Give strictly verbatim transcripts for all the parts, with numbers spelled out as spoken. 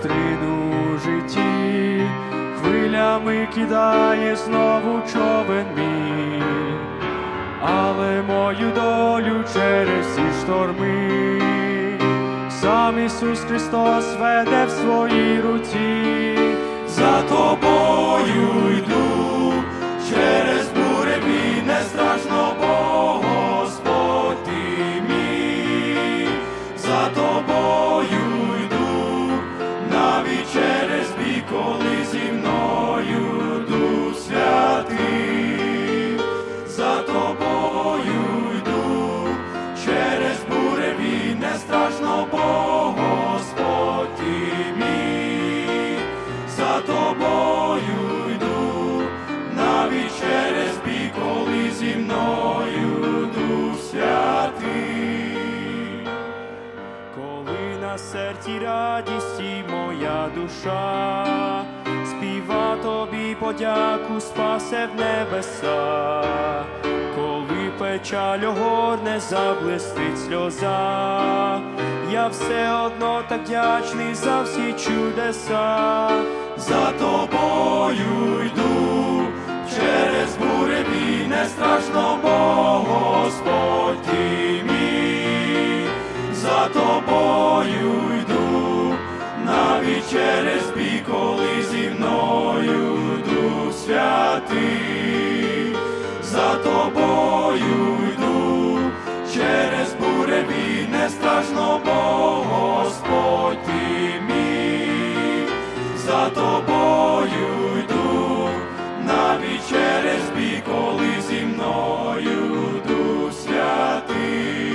вітрину у житті, хвилями кидає знову човен мій, але мою долю через ці шторми сам Ісус Христос веде в своїй руці. За тобою йду, через буреві не страшно, бо Господь ти мій. За тобою йду, навіть через бій, коли зі мною Дух Святий. За тобою йду, через буреві не страшно, бо Господь ти мій. За тобою йду, навіть через бій, коли зі мною Дух Святий. Коли на серці радість і моя душа співа тобі подяку, спасе в небеса. Коли печаль огорне, заблистить сльоза, я все одно так вдячний за всі чудеса. За тобою йду, через буреві не страшно, бо Господь ти мій. За тобою йду, навіть через бій, коли зі мною Дух Святий. За тобою йду, через буреві не страшно, бо Господь ти мій. За тобою йду, навіть через бій, коли зі мною Дух Святий.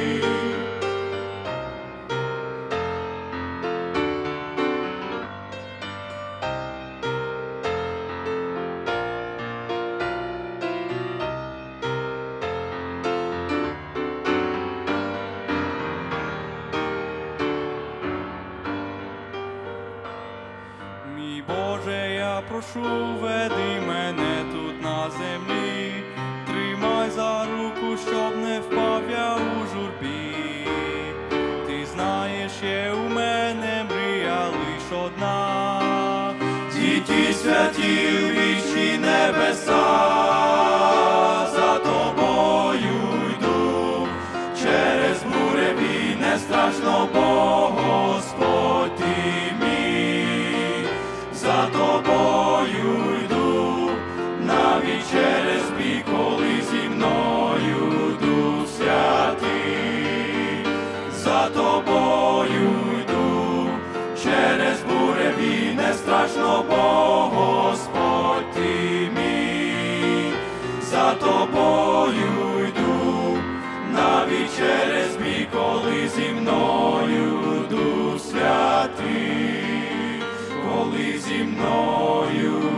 Мій Боже, я прошу, веди мене тут на землі, тримай за руку, щоб не впав я у журбі. Ти знаєш, є у мене мрія лиш одна, діти святі в вічні небеса. За тобою йду, через буреві не страшно, бо Господь ти мій. За тобою йду, навіть через бій, коли зі мною Дух Святий. За тобою йду, через буреві не страшно, бо Господь ти мій. За тобою йду, навіть через бій, коли зі мною Дух Святий. Коли зі мною